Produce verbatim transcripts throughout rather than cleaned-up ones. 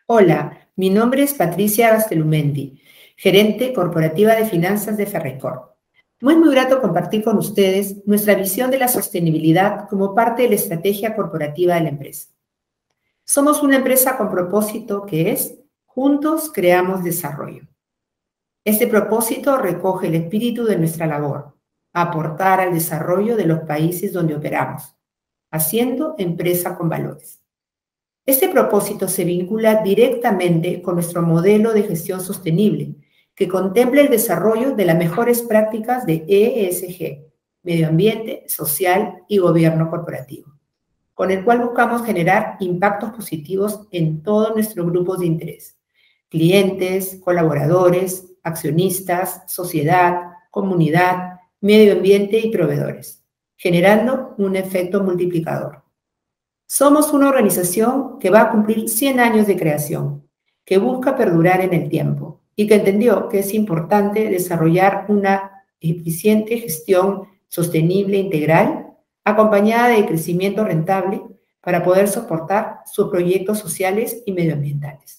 Hola, mi nombre es Patricia Gastelumendi, gerente corporativa de finanzas de Ferreycorp. Muy, muy grato compartir con ustedes nuestra visión de la sostenibilidad como parte de la estrategia corporativa de la empresa. Somos una empresa con propósito que es Juntos Creamos Desarrollo. Este propósito recoge el espíritu de nuestra labor, aportar al desarrollo de los países donde operamos, haciendo empresa con valores. Este propósito se vincula directamente con nuestro modelo de gestión sostenible, que contempla el desarrollo de las mejores prácticas de E S G, medio ambiente, social y gobierno corporativo, con el cual buscamos generar impactos positivos en todos nuestros grupos de interés: clientes, colaboradores, accionistas, sociedad, comunidad, medio ambiente y proveedores, generando un efecto multiplicador. Somos una organización que va a cumplir cien años de creación, que busca perdurar en el tiempo y que entendió que es importante desarrollar una eficiente gestión sostenible e integral, acompañada de crecimiento rentable para poder soportar sus proyectos sociales y medioambientales.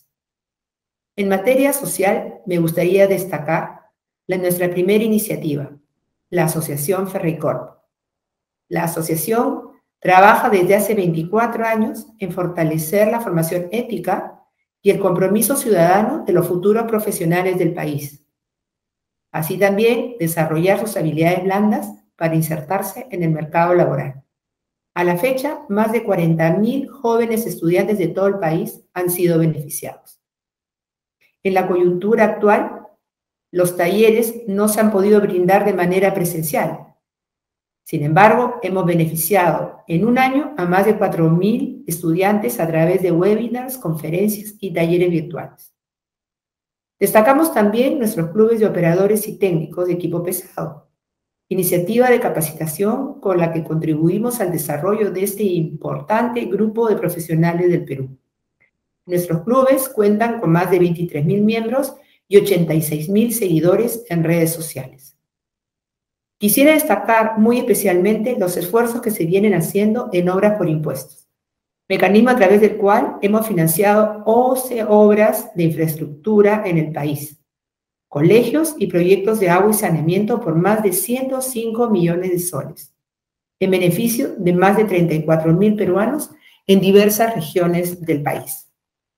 En materia social, me gustaría destacar la, nuestra primera iniciativa, la Asociación Ferreycorp. La asociación trabaja desde hace veinticuatro años en fortalecer la formación ética y el compromiso ciudadano de los futuros profesionales del país. Así también desarrollar sus habilidades blandas para insertarse en el mercado laboral. A la fecha, más de cuarenta mil jóvenes estudiantes de todo el país han sido beneficiados. En la coyuntura actual, los talleres no se han podido brindar de manera presencial. Sin embargo, hemos beneficiado en un año a más de cuatro mil estudiantes a través de webinars, conferencias y talleres virtuales. Destacamos también nuestros clubes de operadores y técnicos de equipo pesado, iniciativa de capacitación con la que contribuimos al desarrollo de este importante grupo de profesionales del Perú. Nuestros clubes cuentan con más de veintitrés mil miembros y ochenta y seis mil seguidores en redes sociales. Quisiera destacar muy especialmente los esfuerzos que se vienen haciendo en obras por impuestos, mecanismo a través del cual hemos financiado once obras de infraestructura en el país, colegios y proyectos de agua y saneamiento por más de ciento cinco millones de soles, en beneficio de más de treinta y cuatro mil peruanos en diversas regiones del país.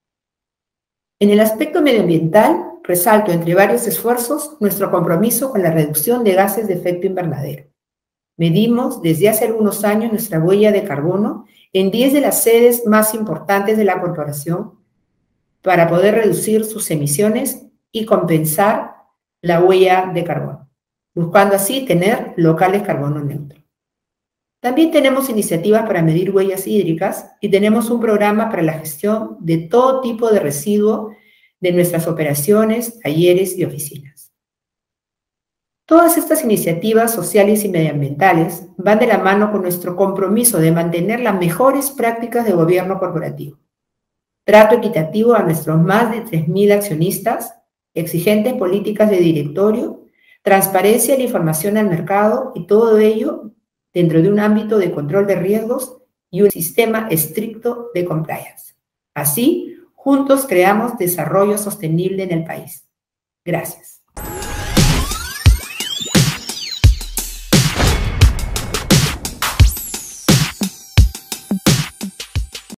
En el aspecto medioambiental, resalto entre varios esfuerzos nuestro compromiso con la reducción de gases de efecto invernadero. Medimos desde hace algunos años nuestra huella de carbono en diez de las sedes más importantes de la corporación para poder reducir sus emisiones y compensar la huella de carbono, buscando así tener locales carbono neutro. También tenemos iniciativas para medir huellas hídricas y tenemos un programa para la gestión de todo tipo de residuo de nuestras operaciones, talleres y oficinas. Todas estas iniciativas sociales y medioambientales van de la mano con nuestro compromiso de mantener las mejores prácticas de gobierno corporativo, trato equitativo a nuestros más de tres mil accionistas, exigentes políticas de directorio, transparencia en la información al mercado y todo ello dentro de un ámbito de control de riesgos y un sistema estricto de compliance. Así, juntos creamos desarrollo sostenible en el país. Gracias.